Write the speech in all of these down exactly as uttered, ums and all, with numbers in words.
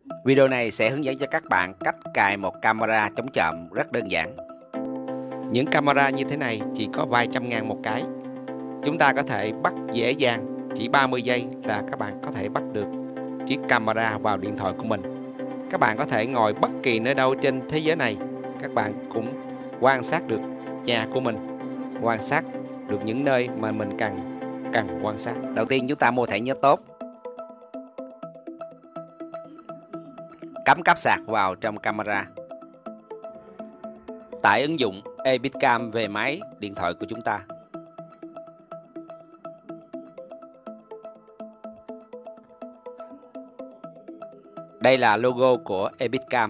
Video này sẽ hướng dẫn cho các bạn cách cài một camera chống trộm rất đơn giản. Những camera như thế này chỉ có vài trăm ngàn một cái. Chúng ta có thể bắt dễ dàng, chỉ ba mươi giây là các bạn có thể bắt được chiếc camera vào điện thoại của mình. Các bạn có thể ngồi bất kỳ nơi đâu trên thế giới này, các bạn cũng quan sát được nhà của mình, quan sát được những nơi mà mình cần cần quan sát. Đầu tiên chúng ta mua thẻ nhớ tốt, cắm cáp sạc vào trong camera, tải ứng dụng Ebitcam về máy điện thoại của chúng ta. Đây là logo của Ebitcam.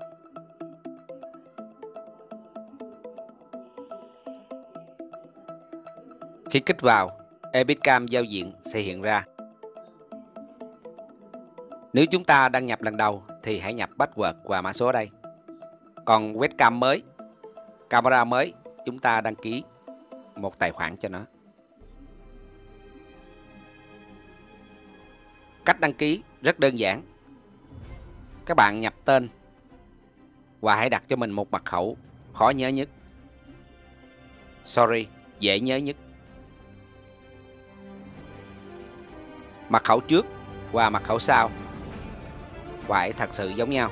Khi kích vào, Ebitcam giao diện sẽ hiện ra. Nếu chúng ta đăng nhập lần đầu thì hãy nhập password và mã số đây. Còn webcam mới, camera mới, chúng ta đăng ký một tài khoản cho nó. Cách đăng ký rất đơn giản. Các bạn nhập tên và hãy đặt cho mình một mật khẩu khó nhớ nhất. Sorry, dễ nhớ nhất. Mật khẩu trước và mật khẩu sau phải thật sự giống nhau.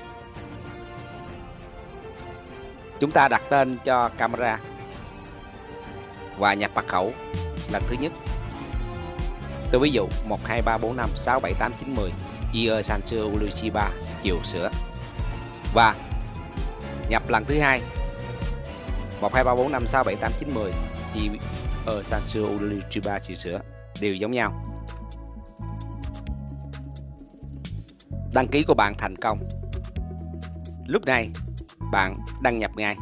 Chúng ta đặt tên cho camera và nhập mật khẩu lần thứ nhất. Tôi ví dụ một hai ba bốn năm sáu bảy tám chín mười Io Sancho Uluchiba chiều sữa. Và nhập lần thứ hai một hai ba bốn năm sáu bảy tám chín mười Io Sancho Uluchiba chiều sữa, đều giống nhau. Đăng ký của bạn thành công. Lúc này bạn đăng nhập ngay.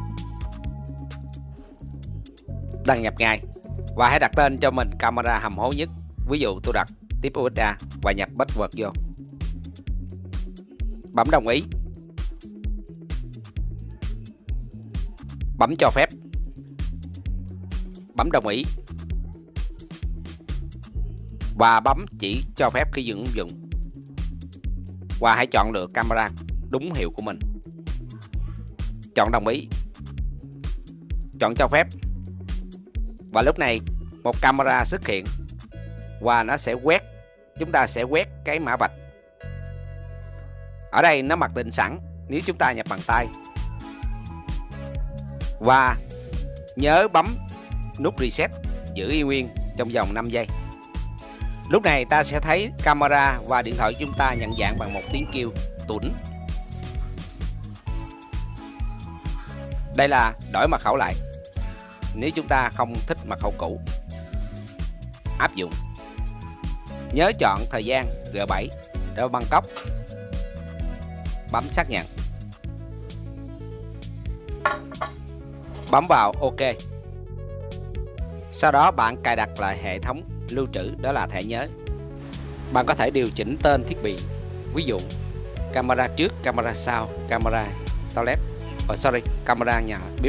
Đăng nhập ngay và hãy đặt tên cho mình camera hầm hố nhất. Ví dụ tôi đặt tiếp u ét a và nhập password vô. Bấm đồng ý. Bấm cho phép. Bấm đồng ý. Và bấm chỉ cho phép khi dùng ứng dụng. Và hãy chọn lựa camera đúng hiệu của mình. Chọn đồng ý. Chọn cho phép. Và lúc này một camera xuất hiện và nó sẽ quét. Chúng ta sẽ quét cái mã vạch. Ở đây nó mặc định sẵn nếu chúng ta nhập bằng tay. Và nhớ bấm nút reset, giữ y nguyên trong vòng năm giây. Lúc này ta sẽ thấy camera và điện thoại của chúng ta nhận dạng bằng một tiếng kêu tủn. Đây là đổi mật khẩu lại. Nếu chúng ta không thích mật khẩu cũ, áp dụng. Nhớ chọn thời gian G bảy rồi Bangkok. Bấm xác nhận. Bấm vào OK. Sau đó bạn cài đặt lại hệ thống lưu trữ, đó là thẻ nhớ. Bạn có thể điều chỉnh tên thiết bị. Ví dụ camera trước, camera sau, camera toilet, oh, sorry, camera nhà bếp.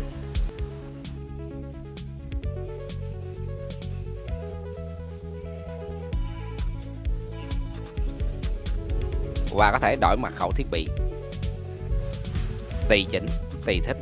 Và có thể đổi mật khẩu thiết bị. Tùy chỉnh, tùy thích.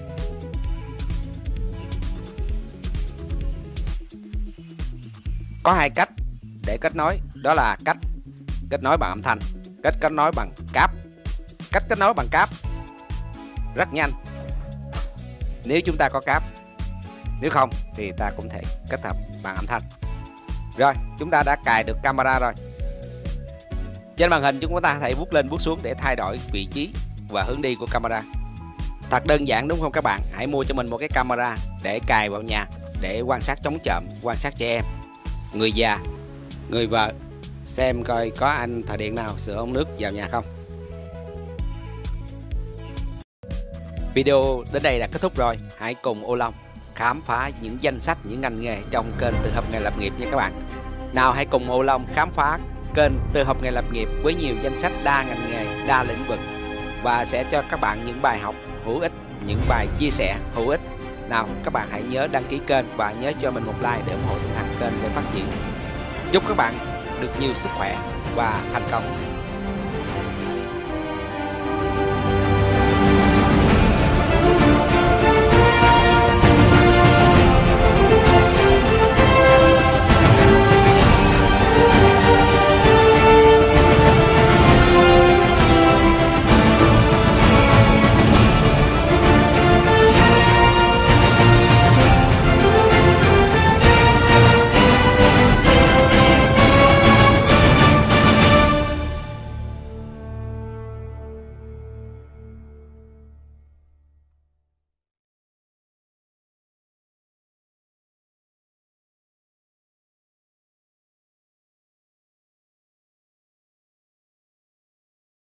Có hai cách để kết nối, đó là cách kết nối bằng âm thanh, cách kết nối bằng cáp. Cách kết nối bằng cáp rất nhanh nếu chúng ta có cáp. Nếu không thì ta cũng thể kết hợp bằng âm thanh. Rồi, chúng ta đã cài được camera rồi. Trên màn hình chúng ta có thể vuốt lên vuốt xuống để thay đổi vị trí và hướng đi của camera. Thật đơn giản đúng không các bạn? Hãy mua cho mình một cái camera để cài vào nhà, để quan sát chống trộm, quan sát trẻ em, người già, người vợ, xem coi có anh thợ điện nào sửa ống nước vào nhà không. Video đến đây là kết thúc rồi. Hãy cùng Ô Long khám phá những danh sách, những ngành nghề trong kênh Tự Học Nghề Lập Nghiệp nha các bạn. Nào hãy cùng Ô Long khám phá kênh Tự Học Nghề Lập Nghiệp với nhiều danh sách đa ngành nghề, đa lĩnh vực, và sẽ cho các bạn những bài học hữu ích, những bài chia sẻ hữu ích. Nào các bạn hãy nhớ đăng ký kênh và nhớ cho mình một like để ủng hộ tinh thần kênh để phát triển. Chúc các bạn được nhiều sức khỏe và thành công.